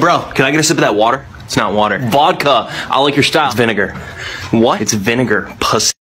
Bro, can I get a sip of that water? It's not water. Vodka. I like your style. It's vinegar. What? It's vinegar. Pussy.